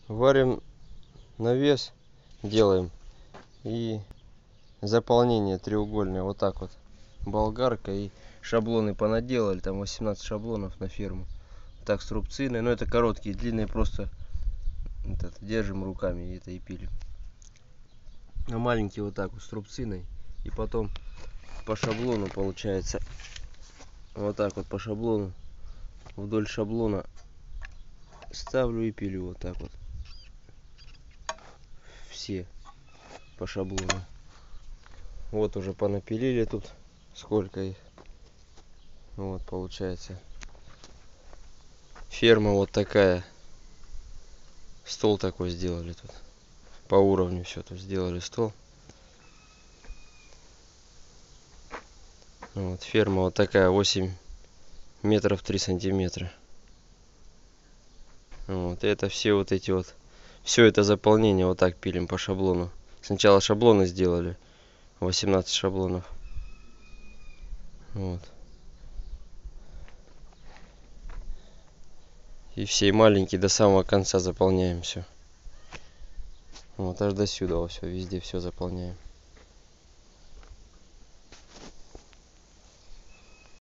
Варим навес, делаем и заполнение треугольное, вот так вот, болгаркой, и шаблоны понаделали, там 18 шаблонов на ферму, так с рубциной, но это короткие, длинные просто держим руками и это и пилим, а маленькие вот так вот с рубциной, и потом по шаблону получается, вот так вот по шаблону, вдоль шаблона ставлю и пилю вот так вот, все по шаблону. Вот уже понапилили тут сколько их. Вот получается ферма вот такая. Стол такой сделали тут. По уровню все тут сделали стол. Вот ферма вот такая, 8 метров 3 сантиметра. Вот и это все вот эти вот. Все это заполнение вот так пилим по шаблону. Сначала шаблоны сделали. 18 шаблонов. Вот. И все маленькие до самого конца заполняем все. Вот аж до сюда все, везде все заполняем.